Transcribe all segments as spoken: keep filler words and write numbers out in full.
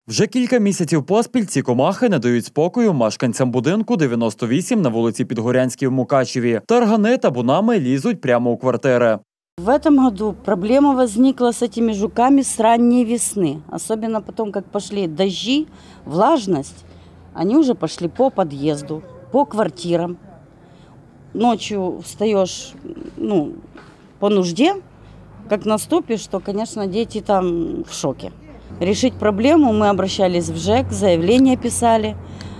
Вже кілька місяців поспіль ці комахи не дають спокою мешканцям будинку дев'яносто вісім на вулиці Підгорянській в Мукачеві. Таргани табунами лізуть прямо у квартири. В этом году проблема возникла с этими жуками с ранней весны. Особенно потом, как пошли дожди, влажность, они уже пошли по подъезду, по квартирам. Ночью встаешь, ну, по нужде, как наступишь, то, конечно, дети там в шоке. Решить проблему мы обращались в ЖЭК, заявление писали,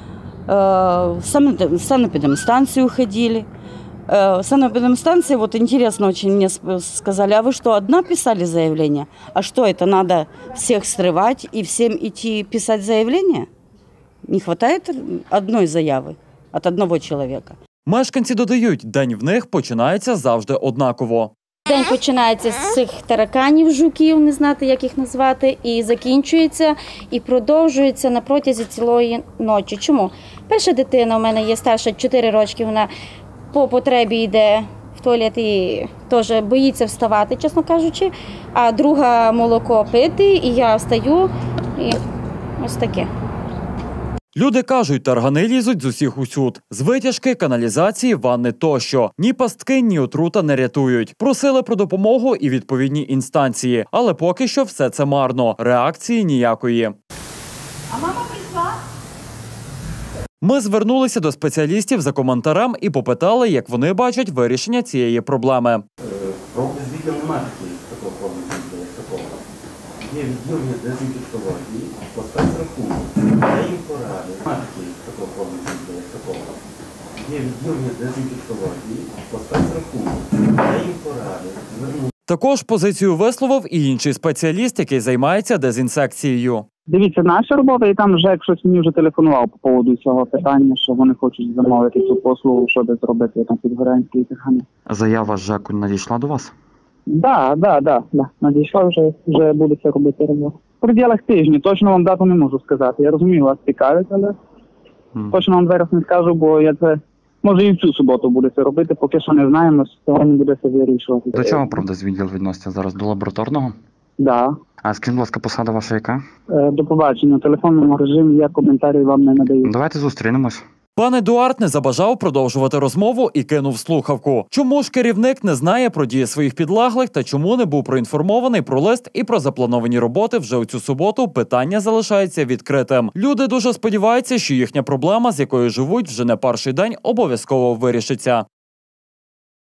в санэпидемстанцию ходили. В санэпидемстанции, вот интересно очень мне сказали, а вы что, одна писали заявление? А что, это надо всех срывать и всем идти писать заявление? Не хватает одной заявы от одного человека. Мешканці додають, день в них починається завжди однаково. День починається з цих тараканів, жуків, не знати, як їх назвати, і закінчується, і продовжується на протязі цілої ночі. Чому? Перша дитина у мене є старша, чотири роки, вона по потребі йде в туалет і теж боїться вставати, чесно кажучи, а друга молоко пити, і я встаю, і ось таке. Люди кажуть, таргани лізуть з усіх усюд. З витяжки, каналізації, ванни тощо. Ні пастки, ні отрута не рятують. Просили про допомогу і відповідні інстанції. Але поки що все це марно. Реакції ніякої. А мама прийшла? Ми звернулися до спеціалістів за коментарем і попитали, як вони бачать вирішення цієї проблеми. Роблять звідти немає такого проблему, такого. Є відділення дезінфікції, поставити рахунок. Я їм порадив. Немає такого проблему, такого. Є відділення дезінфікції, поставити рахунок. Я їм порадив. Також позицію висловив і інший спеціаліст, який займається дезінсекцією. Дивіться, наша робота, і там ЖЕК щось мені вже телефонував по поводу цього питання, що вони хочуть замовити цю послугу, щоб зробити там Підгорянські таргани. Заява з ЖЕКу надійшла до вас? Так, так, так, так. Надійшла, вже, вже буде це робити робота. В пределах тижня, точно вам дату не можу сказати. Я розумію, вас цікавить, але hmm. точно вам зараз не скажу, бо я це, може і в цю суботу буде це робити, поки що не знаємо, сьогодні буде це вирішувати. До чого, правда, з відділ відноситься зараз? До лабораторного? Так. Да. А скажіть, будь ласка, посада ваша яка? До побачення. У телефонному режимі я коментарів вам не надаю. Давайте зустрінемось. Пан Едуард не забажав продовжувати розмову і кинув слухавку. Чому ж керівник не знає про дії своїх підлеглих та чому не був проінформований про лист і про заплановані роботи вже у цю суботу, питання залишається відкритим. Люди дуже сподіваються, що їхня проблема, з якою живуть вже не перший день, обов'язково вирішиться.